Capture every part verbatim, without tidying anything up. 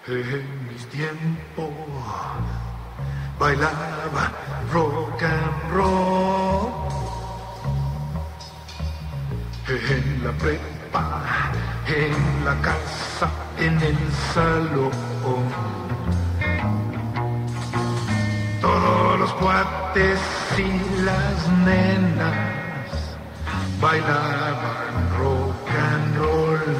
En mis tiempos bailaba rock and roll. En la prepa, en la casa, en el salón. Todos los cuates y las nenas bailaban rock and roll.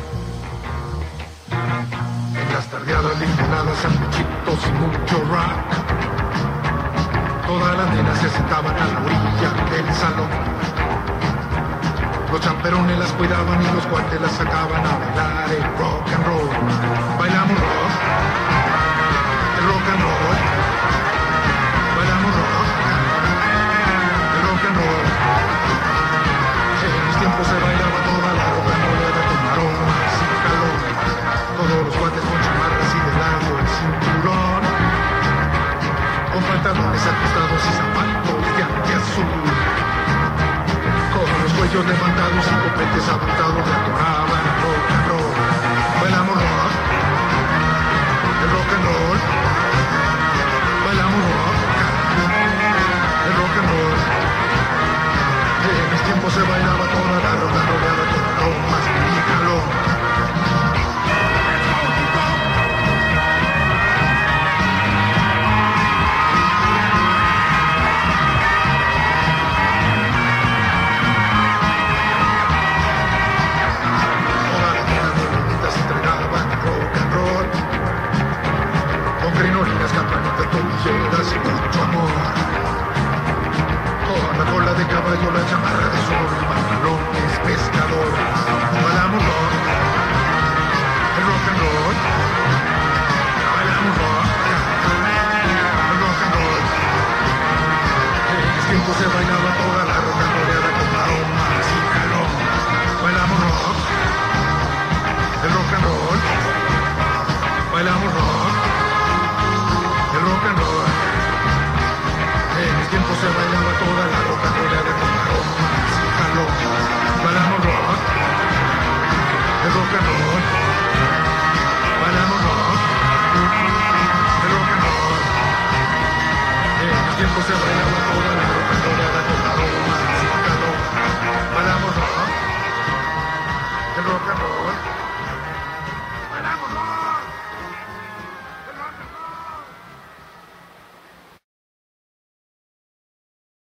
En las tardeadas limpionadas, sanduchitos y mucho rock. Todas las nenas se sentaban a la orilla del salón. Los champerones las cuidaban y los cuates las sacaban a bailar el rock and roll. Bailamos rock, el rock and roll. Bailamos rock, el rock and roll. En mis tiempos se bailaba toda la rock and roll con aromas y calor. Todos los cuates con chamarras y de lado el cinturón. Con pantalones ajustados y zapatos de antiazul. Con los cuellos levantados y copetes apuntados de atoraba